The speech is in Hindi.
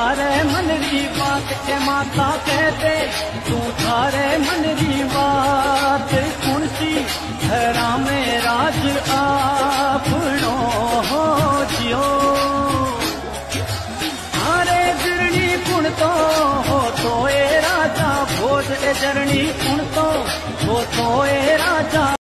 थारे मनरी बात के माता कहते तू थारे मनरी बात कुणसी धरा में राज आपनो हो जियो थारे गिरणी कुण तो ए राजा भोज ए जरणी कुण तो ए राजा।